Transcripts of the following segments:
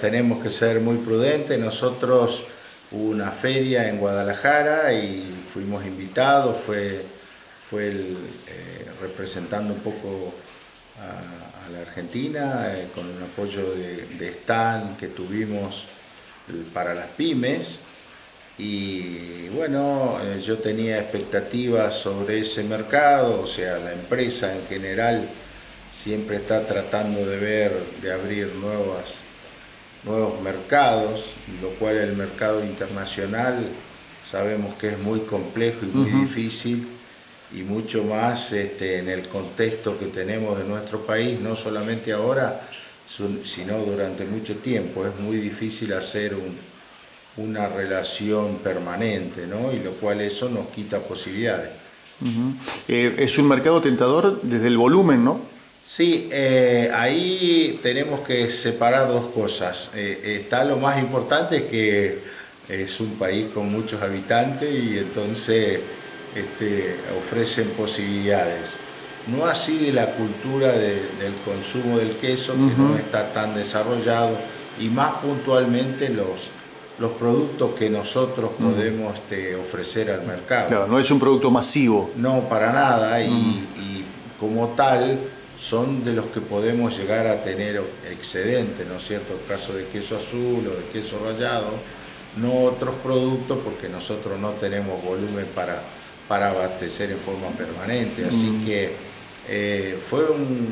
tenemos que ser muy prudentes. Nosotros hubo una feria en Guadalajara y fuimos invitados, fue representando un poco a la Argentina, con un apoyo de stand que tuvimos para las pymes. Y bueno, yo tenía expectativas sobre ese mercado, o sea, la empresa en general siempre está tratando de abrir nuevos mercados, lo cual el mercado internacional sabemos que es muy complejo y muy difícil, y mucho más en el contexto que tenemos de nuestro país, no solamente ahora, sino durante mucho tiempo. Es muy difícil hacer una relación permanente, ¿no? Y lo cual eso nos quita posibilidades. Es un mercado tentador desde el volumen, ¿no? Sí, ahí tenemos que separar dos cosas. Está lo más importante, que es un país con muchos habitantes y entonces ofrecen posibilidades. No así de la cultura del consumo del queso, que no está tan desarrollado, y más puntualmente los productos que nosotros podemos ofrecer al mercado. Claro, no es un producto masivo. No, para nada, y como tal son de los que podemos llegar a tener excedente, ¿no es cierto? El caso de queso azul o de queso rallado, no otros productos, porque nosotros no tenemos volumen para abastecer en forma permanente. Así que fue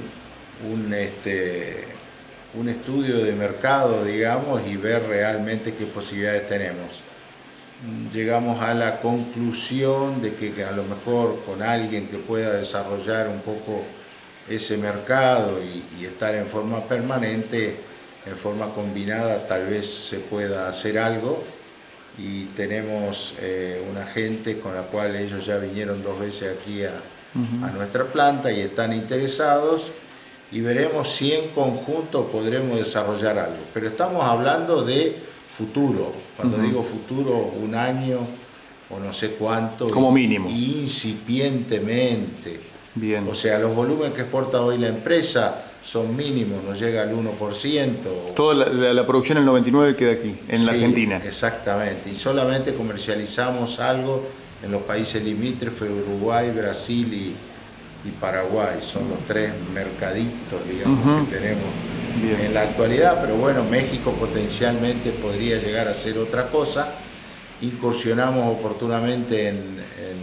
un estudio de mercado, digamos, y ver realmente qué posibilidades tenemos. Llegamos a la conclusión de que a lo mejor con alguien que pueda desarrollar un poco ese mercado y estar en forma permanente, en forma combinada, tal vez se pueda hacer algo. Y tenemos una gente con la cual ellos ya vinieron 2 veces aquí a nuestra planta y están interesados, y veremos si en conjunto podremos desarrollar algo. Pero estamos hablando de futuro. Cuando digo futuro, 1 año o no sé cuánto. Como mínimo. Incipientemente. Bien. O sea, los volúmenes que exporta hoy la empresa son mínimos, no llega al 1%. Toda la producción del 99 queda aquí, en la Argentina. Exactamente. Y solamente comercializamos algo en los países limítrofes, Uruguay, Brasil y Paraguay. Son los 3 mercaditos, digamos, que tenemos en la actualidad. Pero bueno, México potencialmente podría llegar a ser otra cosa. Incursionamos oportunamente en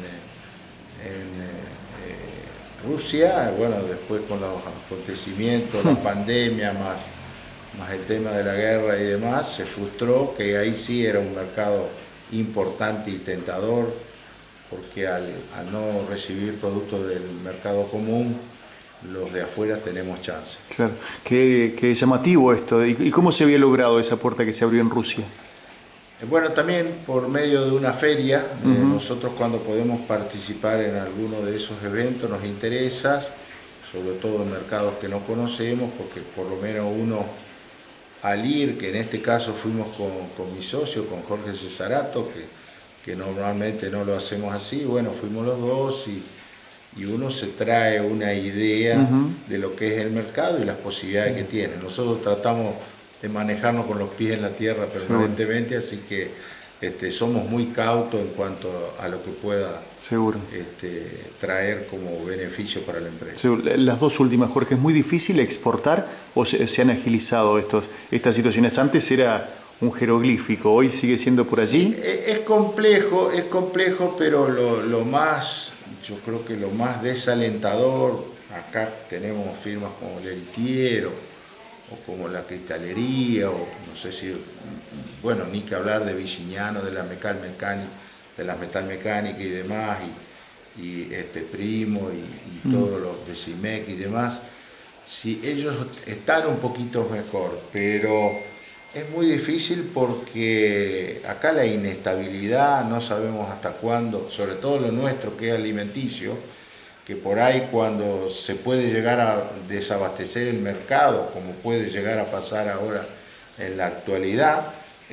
Rusia, bueno, después con los acontecimientos, la pandemia, más el tema de la guerra y demás, se frustró, que ahí sí era un mercado importante y tentador, porque al no recibir productos del mercado común, los de afuera tenemos chance. Claro, qué llamativo esto. ¿Y cómo se había logrado esa puerta que se abrió en Rusia? Bueno, también por medio de una feria. Nosotros cuando podemos participar en alguno de esos eventos nos interesa, sobre todo en mercados que no conocemos, porque por lo menos uno al ir, que en este caso fuimos con mi socio, con Jorge Cesarato, que normalmente no lo hacemos así, bueno, fuimos los dos y uno se trae una idea de lo que es el mercado y las posibilidades que tiene. Nosotros tratamos de manejarnos con los pies en la tierra permanentemente, así que somos muy cautos en cuanto a lo que pueda traer como beneficio para la empresa. Seguro. Las 2 últimas, Jorge, ¿es muy difícil exportar o se han agilizado estas situaciones? Antes era un jeroglífico, hoy sigue siendo por allí. Sí, es complejo, pero yo creo que lo más desalentador, acá tenemos firmas como Leritier o como la Cristalería, o no sé si, bueno, ni que hablar de Vicignano, de la metal mecánica y demás, y Primo y todos los de Cimec y demás. Sí, ellos están un poquito mejor, pero es muy difícil porque acá la inestabilidad, no sabemos hasta cuándo, sobre todo lo nuestro que es alimenticio, que por ahí cuando se puede llegar a desabastecer el mercado, como puede llegar a pasar ahora en la actualidad,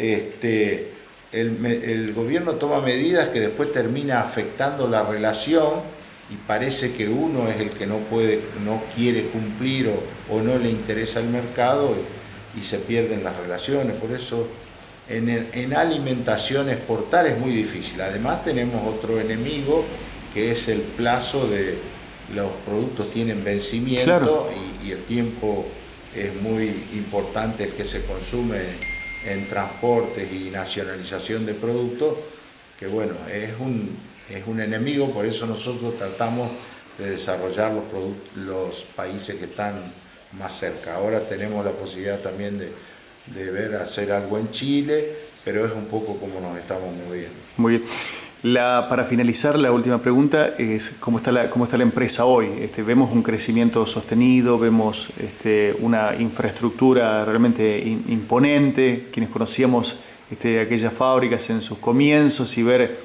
el gobierno toma medidas que después termina afectando la relación, y parece que uno es el que no quiere cumplir o no le interesa el mercado, y se pierden las relaciones. Por eso en alimentación exportar es muy difícil. Además tenemos otro enemigo, que es el plazo de los productos tienen vencimiento. Claro. Y el tiempo es muy importante el que se consume en transportes y nacionalización de productos, que bueno, es un enemigo. Por eso nosotros tratamos de desarrollar los países que están más cerca. Ahora tenemos la posibilidad también de ver hacer algo en Chile, pero es un poco como nos estamos moviendo. Muy bien. Para finalizar, la última pregunta es ¿cómo está la empresa hoy? Vemos un crecimiento sostenido, vemos una infraestructura realmente imponente, quienes conocíamos aquellas fábricas en sus comienzos, y ver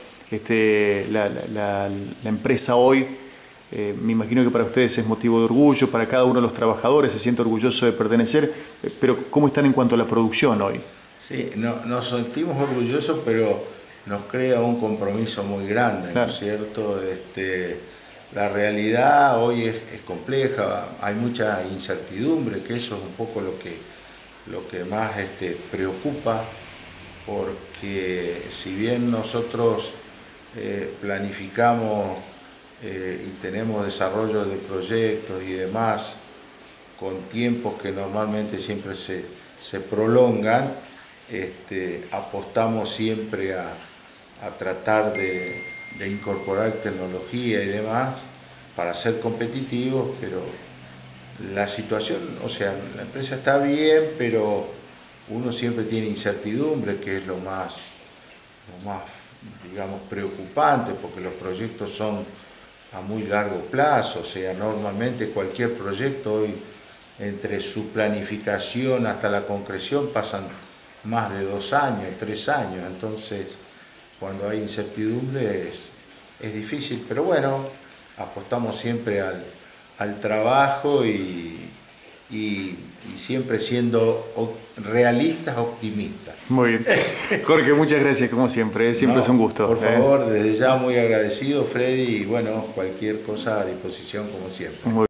la empresa hoy. Me imagino que para ustedes es motivo de orgullo, para cada uno de los trabajadores se siente orgulloso de pertenecer, pero ¿cómo están en cuanto a la producción hoy? Sí, nos sentimos orgullosos, pero nos crea un compromiso muy grande, claro. ¿No es cierto? La realidad hoy es compleja, hay mucha incertidumbre, que eso es un poco lo que más preocupa, porque si bien nosotros planificamos y tenemos desarrollo de proyectos y demás con tiempos que normalmente siempre se prolongan, apostamos siempre a tratar de incorporar tecnología y demás para ser competitivos, pero la situación, o sea, la empresa está bien, pero uno siempre tiene incertidumbre, que es lo más, digamos, preocupante, porque los proyectos son a muy largo plazo. O sea, normalmente cualquier proyecto hoy, entre su planificación hasta la concreción, pasan más de 2 años, 3 años. Entonces, cuando hay incertidumbre es difícil, pero bueno, apostamos siempre al trabajo y siempre siendo realistas, optimistas. Muy bien. Jorge, muchas gracias como siempre, siempre es un gusto. Por favor, desde ya muy agradecido, Freddy, y bueno, cualquier cosa a disposición como siempre. Muy